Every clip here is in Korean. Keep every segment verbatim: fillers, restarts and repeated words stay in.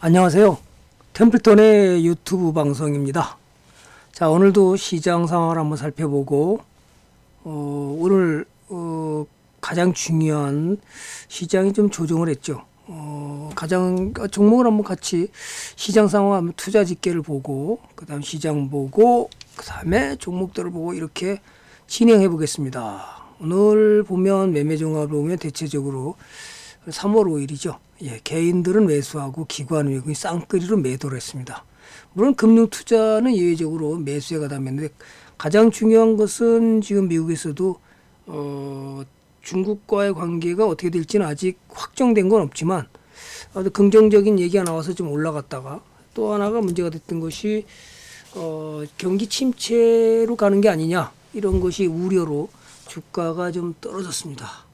안녕하세요. 템플턴의 유튜브 방송입니다. 자, 오늘도 시장 상황을 한번 살펴보고 어, 오늘 어, 가장 중요한 시장이 좀 조정을 했죠. 어, 가장 종목을 한번 같이 시장 상황 한번 투자 집계를 보고 그 다음 시장 보고 그 다음에 종목들을 보고 이렇게 진행해 보겠습니다. 오늘 보면 매매 종합을 보면 대체적으로 삼월 오일이죠. 예, 개인들은 매수하고 기관 외국인 쌍끌이로 매도를 했습니다. 물론 금융 투자는 예외적으로 매수에 가담했는데 가장 중요한 것은 지금 미국에서도 어, 중국과의 관계가 어떻게 될지는 아직 확정된 건 없지만 아주 긍정적인 얘기가 나와서 좀 올라갔다가 또 하나가 문제가 됐던 것이 어, 경기 침체로 가는 게 아니냐 이런 것이 우려로 주가가 좀 떨어졌습니다.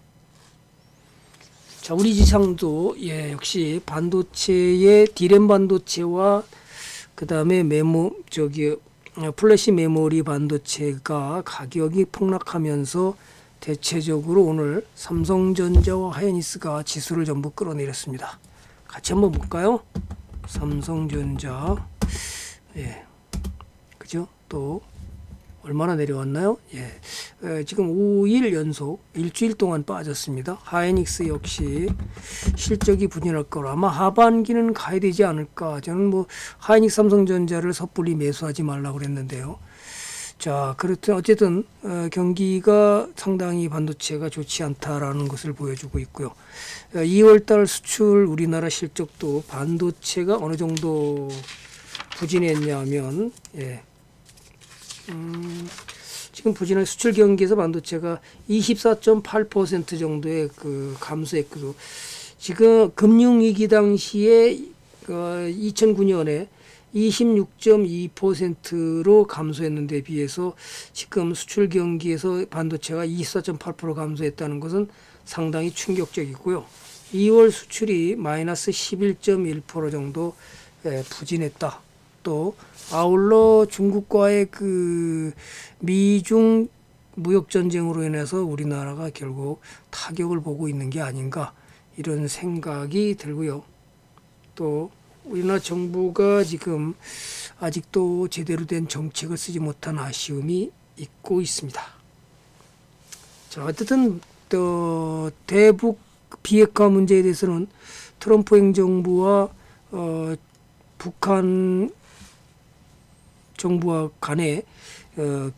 자, 우리 지상도 예, 역시 반도체의 디램 반도체와 그 다음에 메모 저기 플래시 메모리 반도체가 가격이 폭락하면서 대체적으로 오늘 삼성전자와 하이닉스가 지수를 전부 끌어내렸습니다. 같이 한번 볼까요? 삼성전자 예, 그죠? 또 얼마나 내려왔나요? 예, 에, 지금 오 일 연속 일주일 동안 빠졌습니다. 하이닉스 역시 실적이 부진할 거라 아마 하반기는 가야 되지 않을까. 저는 뭐 하이닉스 삼성전자를 섣불리 매수하지 말라고 그랬는데요. 자, 그렇든 어쨌든 어, 경기가 상당히 반도체가 좋지 않다라는 것을 보여주고 있고요. 어, 이월 달 수출 우리나라 실적도 반도체가 어느 정도 부진했냐면 예. 음, 지금 부진한 수출 경기에서 반도체가 이십사 점 팔 퍼센트 정도의 그 감소했고 지금 금융위기 당시에 어, 이천구 년에 이십육 점 이 퍼센트로 감소했는데 비해서 지금 수출 경기에서 반도체가 이십사 점 팔 퍼센트 감소했다는 것은 상당히 충격적이고요. 이월 수출이 마이너스 십일 점 일 퍼센트 정도 예, 부진했다. 또 아울러 중국과의 그 미중 무역 전쟁으로 인해서 우리나라가 결국 타격을 보고 있는 게 아닌가 이런 생각이 들고요. 또 우리나라 정부가 지금 아직도 제대로 된 정책을 쓰지 못한 아쉬움이 있고 있습니다. 자, 어쨌든 또 대북 비핵화 문제에 대해서는 트럼프 행정부와 어, 북한 정부와 간에 어,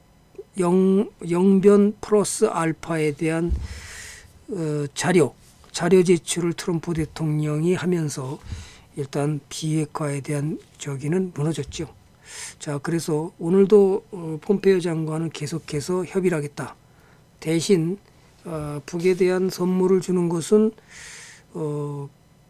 영, 영변 플러스 알파에 대한 어, 자료, 자료 제출을 트럼프 대통령이 하면서 일단 비핵화에 대한 저기는 무너졌죠. 자, 그래서 오늘도 어, 폼페이오 장관은 계속해서 협의를 하겠다. 대신 어, 북에 대한 선물을 주는 것은 어,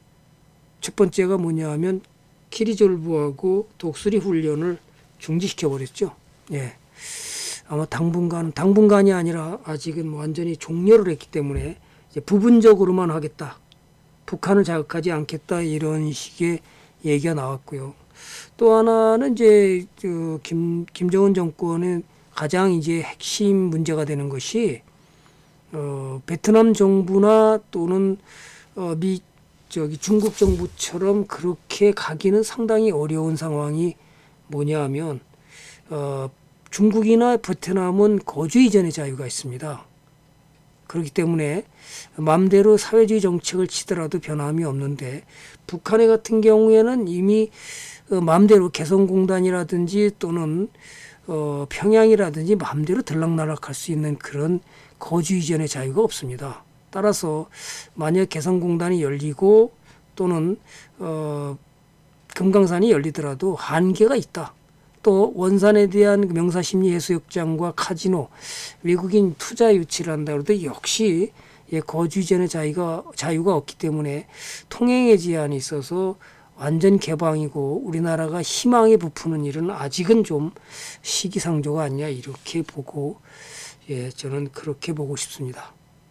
첫 번째가 뭐냐 하면 키리졸브하고 독수리 훈련을 중지시켜 버렸죠. 예. 아마 당분간, 당분간이 아니라 아직은 완전히 종료를 했기 때문에 이제 부분적으로만 하겠다. 북한을 자극하지 않겠다. 이런 식의 얘기가 나왔고요. 또 하나는 이제 그 김, 김정은 정권의 가장 이제 핵심 문제가 되는 것이 어, 베트남 정부나 또는 어, 미, 저기 중국 정부처럼 그렇게 가기는 상당히 어려운 상황이 뭐냐 하면 어, 중국이나 베트남은 거주 이전의 자유가 있습니다. 그렇기 때문에 마음대로 사회주의 정책을 치더라도 변함이 없는데 북한의 같은 경우에는 이미 어, 마음대로 개성공단이라든지 또는 어, 평양이라든지 마음대로 들락날락할 수 있는 그런 거주 이전의 자유가 없습니다. 따라서 만약 개성공단이 열리고 또는 어, 금강산이 열리더라도 한계가 있다. 또 원산에 대한 명사심리해수욕장과 카지노, 외국인 투자 유치를 한다 그래도 역시 거주 이전의 자유가, 자유가 없기 때문에 통행의 제한이 있어서 완전 개방이고 우리나라가 희망에 부푸는 일은 아직은 좀 시기상조가 아니냐 이렇게 보고 예, 저는 그렇게 보고 싶습니다.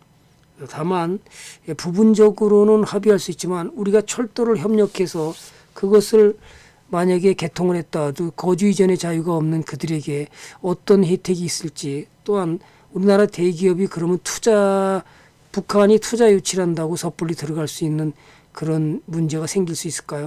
다만 부분적으로는 합의할 수 있지만 우리가 철도를 협력해서 그것을 만약에 개통을 했다도 거주 이전의 자유가 없는 그들에게 어떤 혜택이 있을지 또한 우리나라 대기업이 그러면 투자 북한이 투자 유치를 한다고 섣불리 들어갈 수 있는 그런 문제가 생길 수 있을까요?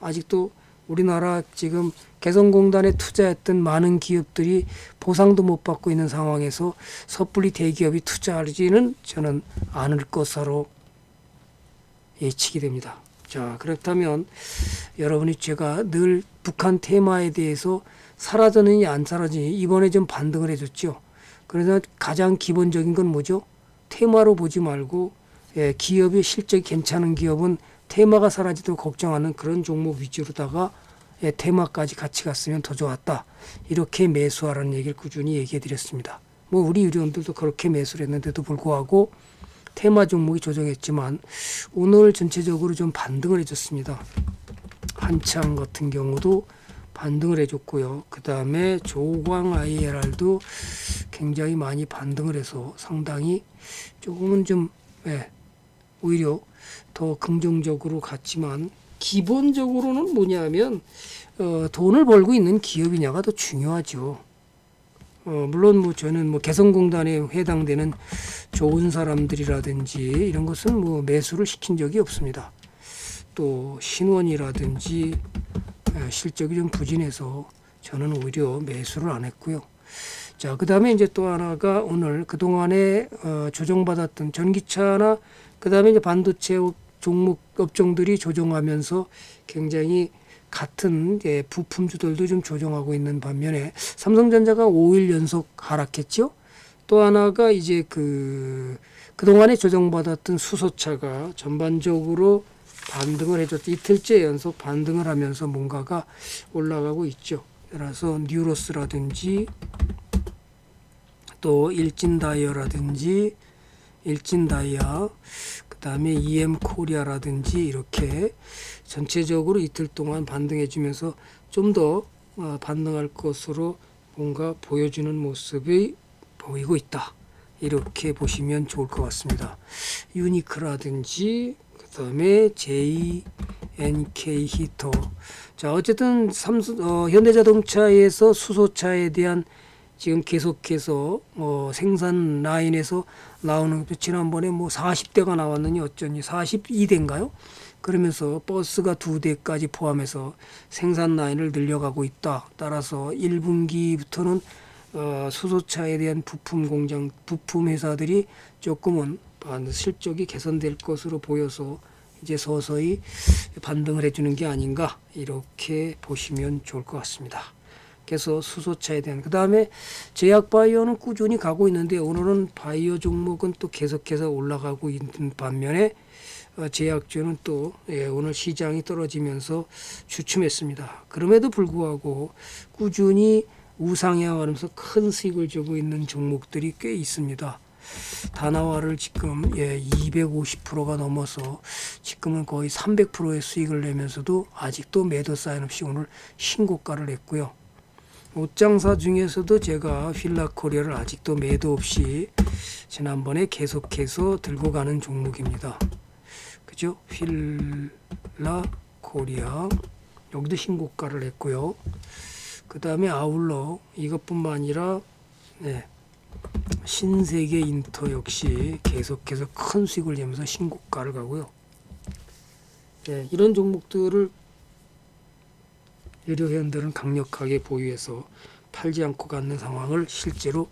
아직도 우리나라 지금 개성공단에 투자했던 많은 기업들이 보상도 못 받고 있는 상황에서 섣불리 대기업이 투자하지는 저는 않을 것으로 예측이 됩니다. 자, 그렇다면 여러분이 제가 늘 북한 테마에 대해서 사라졌느냐 안 사라지느냐 이번에 좀 반등을 해줬죠. 그래서 가장 기본적인 건 뭐죠? 테마로 보지 말고 예, 기업의 실적이 괜찮은 기업은 테마가 사라지도록 걱정하는 그런 종목 위주로다가 예, 테마까지 같이 갔으면 더 좋았다. 이렇게 매수하라는 얘기를 꾸준히 얘기해 드렸습니다. 뭐 우리 유료원들도 그렇게 매수를 했는데도 불구하고 테마 종목이 조정했지만 오늘 전체적으로 좀 반등을 해줬습니다. 한창 같은 경우도 반등을 해줬고요. 그 다음에 조광 아이엘알도 굉장히 많이 반등을 해서 상당히 조금은 좀 예, 오히려 더 긍정적으로 갔지만 기본적으로는 뭐냐면 어, 돈을 벌고 있는 기업이냐가 더 중요하죠. 어, 물론 뭐 저는 뭐 개성공단에 해당되는 좋은 사람들이라든지 이런 것은 뭐 매수를 시킨 적이 없습니다. 또 신원이라든지 예, 실적이 좀 부진해서 저는 오히려 매수를 안 했고요. 자, 그 다음에 이제 또 하나가 오늘 그동안에 어, 조정받았던 전기차나 그 다음에 이제 반도체 종목 업종들이 조정하면서 굉장히 같은 예, 부품주들도 좀 조정하고 있는 반면에 삼성전자가 오 일 연속 하락했죠. 또 하나가 이제 그 그동안에 조정받았던 수소차가 전반적으로 반등을 해줬다. 이틀째 연속 반등을 하면서 뭔가가 올라가고 있죠. 따라서 뉴로스라든지 또 일진다이어라든지 일진다이아 그 다음에 이엠코리아라든지 이렇게 전체적으로 이틀 동안 반등해 주면서 좀 더 반등할 것으로 뭔가 보여주는 모습이 보이고 있다. 이렇게 보시면 좋을 것 같습니다. 유니크라든지 그 다음에 제이엔케이 히터. 자, 어쨌든 삼수, 어, 현대자동차에서 수소차에 대한 지금 계속해서 어, 생산 라인에서 나오는 지난번에 뭐 사십 대가 나왔느니 어쩌니 사십이 대인가요? 그러면서 버스가 두 대까지 포함해서 생산 라인을 늘려가고 있다. 따라서 일 분기부터는 어, 수소차에 대한 부품 공장, 부품 회사들이 조금은 실적이 개선될 것으로 보여서 이제 서서히 반등을 해주는 게 아닌가 이렇게 보시면 좋을 것 같습니다. 그래서 수소차에 대한 그 다음에 제약바이오는 꾸준히 가고 있는데 오늘은 바이오 종목은 또 계속해서 올라가고 있는 반면에 어, 제약주는 또 예, 오늘 시장이 떨어지면서 주춤했습니다. 그럼에도 불구하고 꾸준히 우상향하면서 큰 수익을 주고 있는 종목들이 꽤 있습니다. 다나와를 지금 예, 이백오십 퍼센트가 넘어서 지금은 거의 삼백 퍼센트의 수익을 내면서도 아직도 매도 사인 없이 오늘 신고가를 냈고요. 옷장사 중에서도 제가 휠라코리아를 아직도 매도 없이 지난번에 계속해서 들고 가는 종목입니다. 그죠? 휠라코리아 여기도 신고가를 냈고요. 그 다음에 아울러 이것뿐만 아니라 네, 신세계 인터 역시 계속해서 큰 수익을 내면서 신고가를 가고요. 네, 이런 종목들을 의료회원들은 강력하게 보유해서 팔지 않고 갖는 상황을 실제로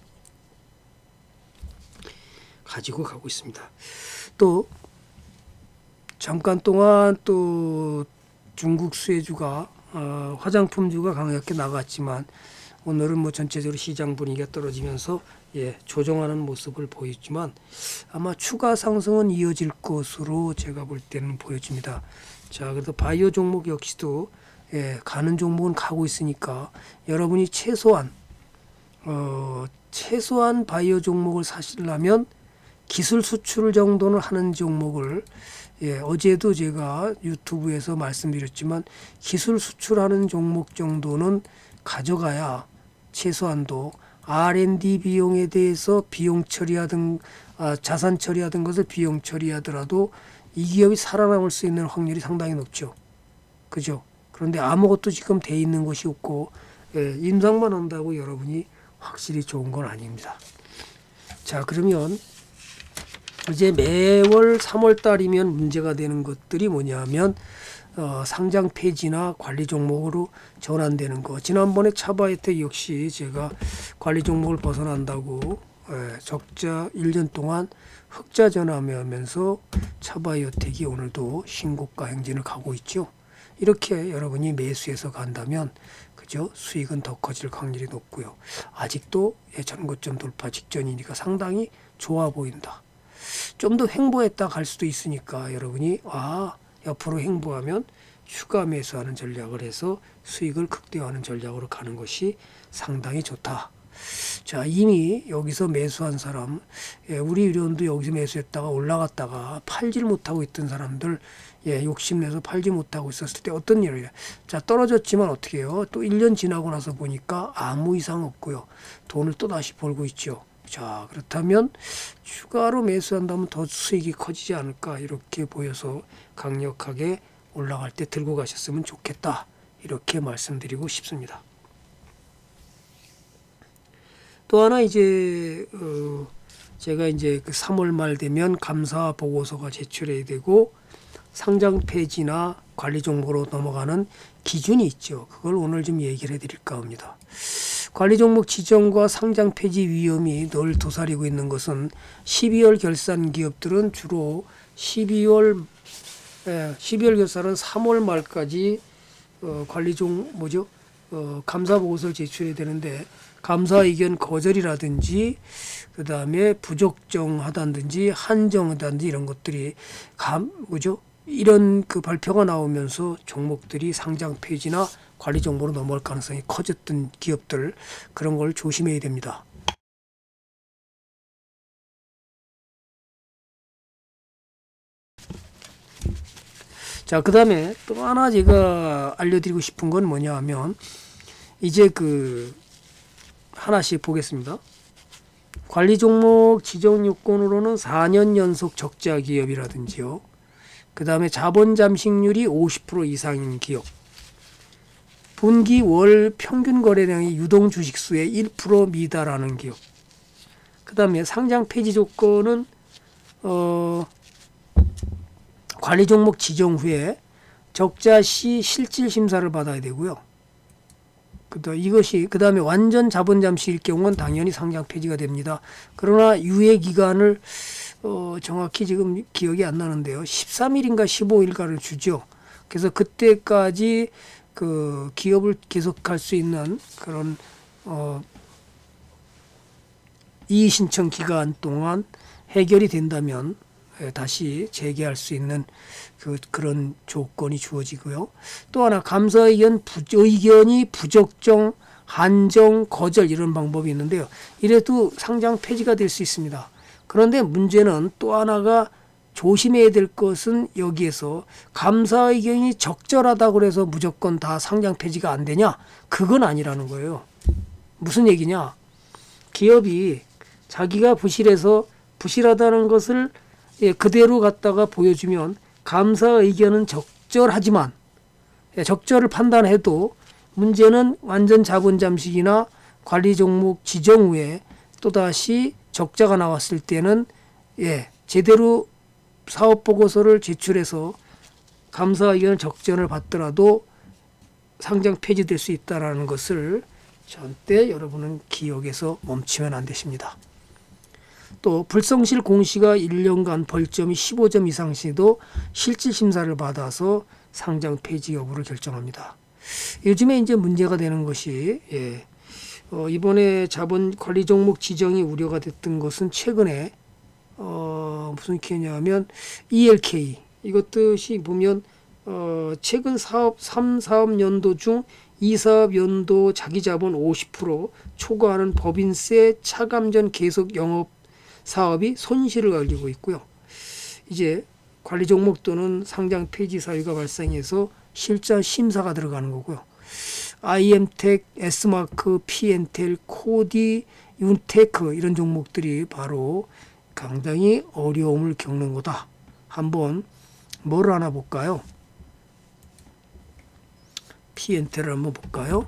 가지고 가고 있습니다. 또 잠깐 동안 또 중국 수혜주가 어, 화장품주가 강하게 나갔지만 오늘은 뭐 전체적으로 시장 분위기가 떨어지면서 예, 조정하는 모습을 보였지만 아마 추가 상승은 이어질 것으로 제가 볼 때는 보여집니다. 자, 그래도 바이오 종목 역시도 예, 가는 종목은 가고 있으니까 여러분이 최소한 어, 최소한 바이오 종목을 사시려면 기술 수출 정도는 하는 종목을 예, 어제도 제가 유튜브에서 말씀드렸지만 기술 수출하는 종목 정도는 가져가야 최소한도 알 앤 디 비용에 대해서 비용 처리하든 아, 자산 처리하든 것을 비용 처리하더라도 이 기업이 살아남을 수 있는 확률이 상당히 높죠. 그죠? 그런데 아무것도 지금 돼 있는 것이 없고 예, 임상만 한다고 여러분이 확실히 좋은 건 아닙니다. 자, 그러면 이제 매월 삼월 달이면 문제가 되는 것들이 뭐냐면 어, 상장 폐지나 관리 종목으로 전환되는 거. 지난번에 차바이텍 역시 제가 관리 종목을 벗어난다고 예, 적자 일 년 동안 흑자 전환하면서 차바이오텍이 오늘도 신고가 행진을 가고 있죠. 이렇게 여러분이 매수해서 간다면 그죠? 수익은 더 커질 확률이 높고요. 아직도 전고점 돌파 직전이니까 상당히 좋아 보인다. 좀 더 횡보했다 갈 수도 있으니까 여러분이 아 옆으로 횡보하면 추가 매수하는 전략을 해서 수익을 극대화하는 전략으로 가는 것이 상당히 좋다. 자, 이미 여기서 매수한 사람, 예, 우리 위원도 여기서 매수했다가 올라갔다가 팔질 못하고 있던 사람들, 예, 욕심내서 팔지 못하고 있었을 때 어떤 일이에요? 자, 떨어졌지만 어떻게 해요? 또 일 년 지나고 나서 보니까 아무 이상 없고요. 돈을 또 다시 벌고 있죠. 자, 그렇다면 추가로 매수한다면 더 수익이 커지지 않을까 이렇게 보여서 강력하게 올라갈 때 들고 가셨으면 좋겠다 이렇게 말씀드리고 싶습니다. 또 하나 이제 어 제가 이제 그 삼월 말 되면 감사 보고서가 제출해야 되고 상장 폐지나 관리 종목으로 넘어가는 기준이 있죠. 그걸 오늘 좀 얘기를 해드릴까 합니다. 관리 종목 지정과 상장 폐지 위험이 늘 도사리고 있는 것은 십이월 결산 기업들은 주로 십이월 예, 십이월 결산은 삼월 말까지 어, 관리 종 뭐죠? 어, 감사 보고서를 제출해야 되는데 감사 의견 거절이라든지 그 다음에 부적정하다든지 한정하다든지 이런 것들이 감 뭐죠? 이런 그 발표가 나오면서 종목들이 상장 폐지나 관리 종목으로 넘어갈 가능성이 커졌던 기업들 그런 걸 조심해야 됩니다. 자, 그 다음에 또 하나 제가 알려드리고 싶은 건 뭐냐 하면 이제 그 하나씩 보겠습니다. 관리 종목 지정 요건으로는 사 년 연속 적자 기업이라든지요. 그 다음에 자본 잠식률이 오십 퍼센트 이상인 기업. 분기 월 평균 거래량이 유동 주식수의 일 퍼센트 미달하는 기업. 그 다음에 상장 폐지 조건은 어 관리 종목 지정 후에 적자 시 실질 심사를 받아야 되고요. 그다음 이것이 그 다음에 완전 자본 잠식일 경우는 당연히 상장 폐지가 됩니다. 그러나 유예 기간을 어, 정확히 지금 기억이 안 나는데요. 십삼 일인가 십오 일가를 주죠. 그래서 그때까지 그 기업을 계속할 수 있는 그런 어, 이의 신청 기간 동안 해결이 된다면 다시 재개할 수 있는 그, 그런 조건이 주어지고요. 또 하나 감사 의견 부, 의견이 부적정, 한정, 거절 이런 방법이 있는데요. 이래도 상장 폐지가 될 수 있습니다. 그런데 문제는 또 하나가 조심해야 될 것은 여기에서 감사 의견이 적절하다고 해서 무조건 다 상장 폐지가 안 되냐? 그건 아니라는 거예요. 무슨 얘기냐? 기업이 자기가 부실해서 부실하다는 것을 예, 그대로 갖다가 보여주면 감사 의견은 적절하지만 예, 적절을 판단해도 문제는 완전 자본 잠식이나 관리 종목 지정 후에 또다시 적자가 나왔을 때는 예, 제대로 사업 보고서를 제출해서 감사 의견 적전을 받더라도 상장 폐지될 수 있다는 것을 절대 여러분은 기억에서 멈추면 안 되십니다. 또 불성실 공시가 일 년간 벌점이 십오 점 이상 시도 실질 심사를 받아서 상장 폐지 여부를 결정합니다. 요즘에 이제 문제가 되는 것이 예, 어, 이번에 자본 관리 종목 지정이 우려가 됐던 것은 최근에 어, 무슨 케냐면 이엘케이 이것듯이 보면 어, 최근 사업 삼 사업 연도 중 이 사업 연도 자기 자본 오십 퍼센트 초과하는 법인세 차감전 계속 영업 사업이 손실을 가지고 있고요. 이제 관리 종목 또는 상장 폐지 사유가 발생해서 실자 심사가 들어가는 거고요. 아이엠텍, S마크, 피엔텔, 코디, 윤테크 이런 종목들이 바로 상당히 어려움을 겪는 거다. 한번 뭘 하나 볼까요? 피엔텔을 한번 볼까요?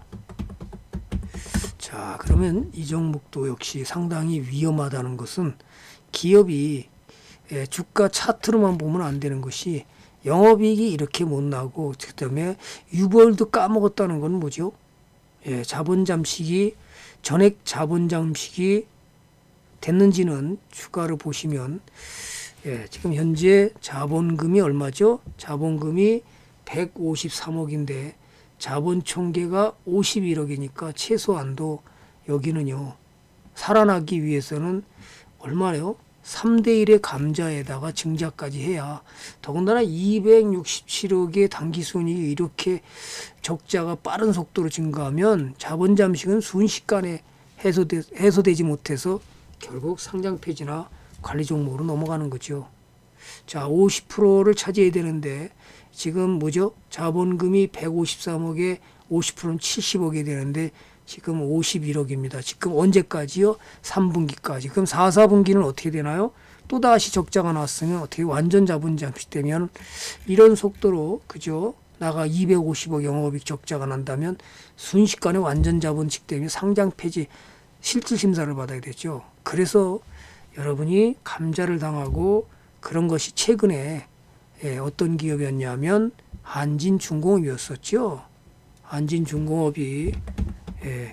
자, 그러면 이 종목도 역시 상당히 위험하다는 것은 기업이 주가 차트로만 보면 안 되는 것이 영업이익이 이렇게 못 나고 그다음에 유보율도 까먹었다는 건 뭐죠? 예, 자본 잠식이 전액 자본 잠식이 됐는지는 추가로 보시면 예, 지금 현재 자본금이 얼마죠? 자본금이 백오십삼억인데 자본 총계가 오십일억이니까 최소한도 여기는요. 살아나기 위해서는 얼마요? 삼 대 일의 감자에다가 증자까지 해야 더군다나 이백육십칠억의 당기순이익이 이렇게 적자가 빠른 속도로 증가하면 자본 잠식은 순식간에 해소되, 해소되지 못해서 결국 상장 폐지나 관리 종목으로 넘어가는 거죠. 자, 오십 퍼센트를 차지해야 되는데 지금 뭐죠? 자본금이 백오십삼억에 오십 퍼센트는 칠십억이 되는데 지금 오십일억입니다. 지금 언제까지요? 삼 분기까지. 그럼 사, 사분기는 어떻게 되나요? 또다시 적자가 났으면 어떻게 완전 자본 잠식되면 이런 속도로 그죠? 나가 이백오십억 영업이익 적자가 난다면 순식간에 완전 자본식되면 상장 폐지 실질 심사를 받아야 되죠. 그래서 여러분이 감자를 당하고 그런 것이 최근에 예, 어떤 기업이었냐면 한진중공업이었었죠. 한진중공업이 예,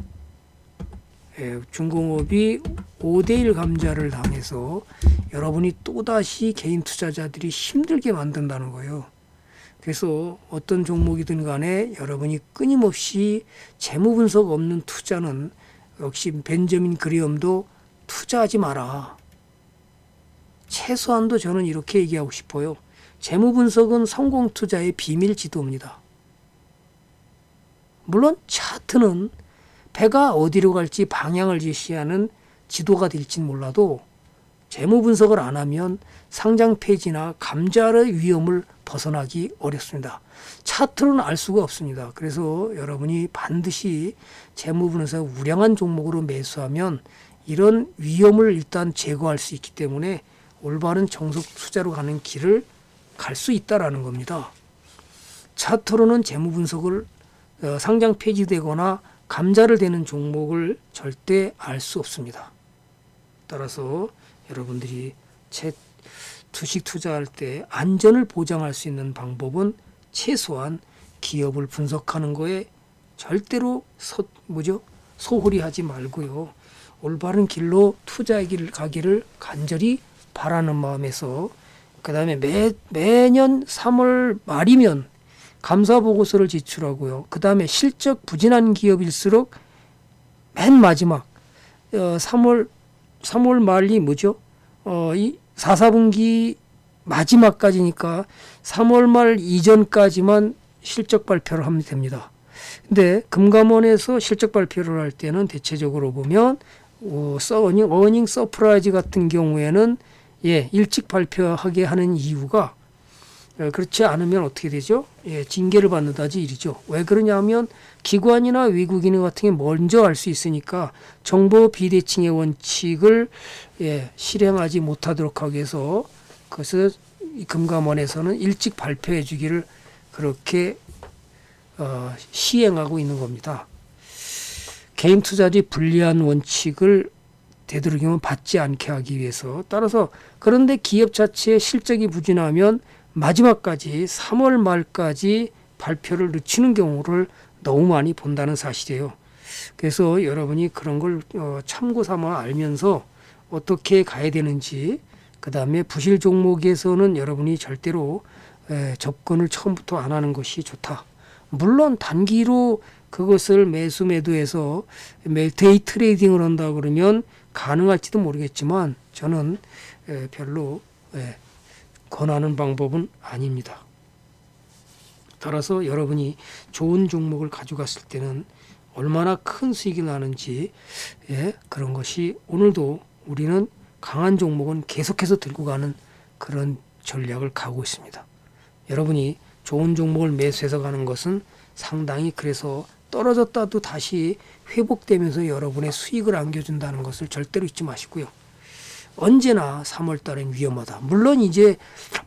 예, 중공업이 오 대 일 감자를 당해서 여러분이 또다시 개인 투자자들이 힘들게 만든다는 거예요. 그래서 어떤 종목이든 간에 여러분이 끊임없이 재무 분석 없는 투자는 역시 벤저민 그리엄도 투자하지 마라. 최소한도 저는 이렇게 얘기하고 싶어요. 재무 분석은 성공 투자의 비밀 지도입니다. 물론 차트는 배가 어디로 갈지 방향을 제시하는 지도가 될진 몰라도 재무 분석을 안 하면 상장 폐지나 감자의 위험을 벗어나기 어렵습니다. 차트로는 알 수가 없습니다. 그래서 여러분이 반드시 재무 분석 우량한 종목으로 매수하면 이런 위험을 일단 제거할 수 있기 때문에 올바른 정석 투자로 가는 길을 갈 수 있다라는 겁니다. 차트로는 재무 분석을 어, 상장 폐지되거나 감자를 대는 종목을 절대 알 수 없습니다. 따라서 여러분들이 채, 주식 투자할 때 안전을 보장할 수 있는 방법은 최소한 기업을 분석하는 거에 절대로 소, 뭐죠? 소홀히 하지 말고요. 올바른 길로 투자의 길을 가기를 간절히 바라는 마음에서 그 다음에 매, 매년 삼월 말이면 감사보고서를 제출하고요. 그 다음에 실적 부진한 기업일수록 맨 마지막 어, 삼월 삼월 말이 뭐죠? 어, 이 사, 사분기 마지막까지니까 삼월 말 이전까지만 실적 발표를 하면 됩니다. 근데 금감원에서 실적 발표를 할 때는 대체적으로 보면 어, 어닝, 어닝 서프라이즈 같은 경우에는 예, 일찍 발표하게 하는 이유가 예, 그렇지 않으면 어떻게 되죠? 예, 징계를 받는다지 일이죠. 왜 그러냐면 기관이나 외국인 같은 게 먼저 알 수 있으니까 정보 비대칭의 원칙을 예, 실행하지 못하도록 하기 위해서 그것을 금감원에서는 일찍 발표해 주기를 그렇게 어, 시행하고 있는 겁니다. 개인 투자자의 불리한 원칙을 되도록이면 받지 않게 하기 위해서 따라서 그런데 기업 자체의 실적이 부진하면 마지막까지 삼월 말까지 발표를 늦추는 경우를 너무 많이 본다는 사실이에요. 그래서 여러분이 그런 걸 참고 삼아 알면서 어떻게 가야 되는지 그 다음에 부실 종목에서는 여러분이 절대로 접근을 처음부터 안 하는 것이 좋다. 물론 단기로 그것을 매수 매도해서 데이 트레이딩을 한다 그러면 가능할지도 모르겠지만 저는 별로 권하는 방법은 아닙니다. 따라서 여러분이 좋은 종목을 가져갔을 때는 얼마나 큰 수익이 나는지 예, 그런 것이 오늘도 우리는 강한 종목은 계속해서 들고 가는 그런 전략을 가고 있습니다. 여러분이 좋은 종목을 매수해서 가는 것은 상당히 그래서 떨어졌다도 다시 회복되면서 여러분의 수익을 안겨준다는 것을 절대로 잊지 마시고요. 언제나 삼월 달엔 위험하다. 물론 이제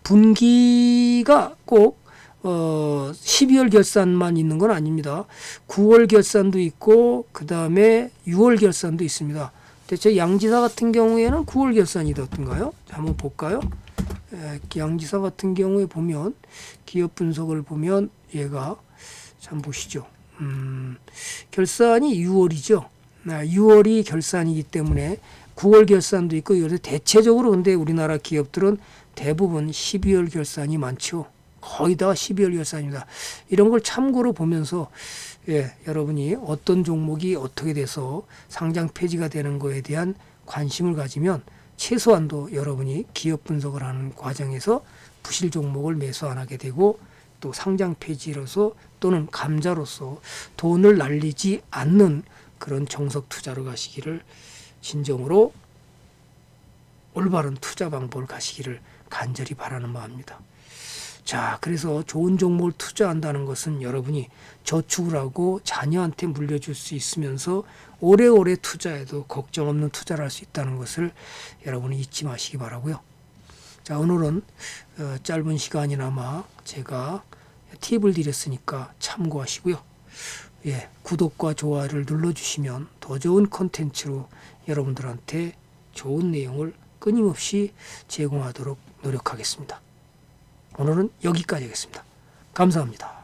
분기가 꼭 어, 십이월 결산만 있는 건 아닙니다. 구월 결산도 있고 그 다음에 유월 결산도 있습니다. 대체 양지사 같은 경우에는 구월 결산이었던가요? 한번 볼까요? 에, 양지사 같은 경우에 보면 기업 분석을 보면 얘가 참 보시죠. 음, 결산이 유월이죠. 아, 유월이 결산이기 때문에 구월 결산도 있고 이런데 대체적으로 근데 우리나라 기업들은 대부분 십이월 결산이 많죠. 거의 다 십이월 결산입니다. 이런 걸 참고로 보면서 예, 여러분이 어떤 종목이 어떻게 돼서 상장 폐지가 되는 거에 대한 관심을 가지면 최소한도 여러분이 기업 분석을 하는 과정에서 부실 종목을 매수 안 하게 되고 또 상장 폐지로서 또는 감자로서 돈을 날리지 않는 그런 정석 투자로 가시기를 진정으로 올바른 투자 방법을 가시기를 간절히 바라는 마음입니다. 자, 그래서 좋은 종목을 투자한다는 것은 여러분이 저축을 하고 자녀한테 물려줄 수 있으면서 오래오래 투자해도 걱정 없는 투자를 할 수 있다는 것을 여러분이 잊지 마시기 바라고요. 자, 오늘은 어, 짧은 시간이나마 제가 팁을 드렸으니까 참고하시고요. 예, 구독과 좋아요를 눌러주시면 더 좋은 콘텐츠로 여러분들한테 좋은 내용을 끊임없이 제공하도록 노력하겠습니다. 오늘은 여기까지 하겠습니다. 감사합니다.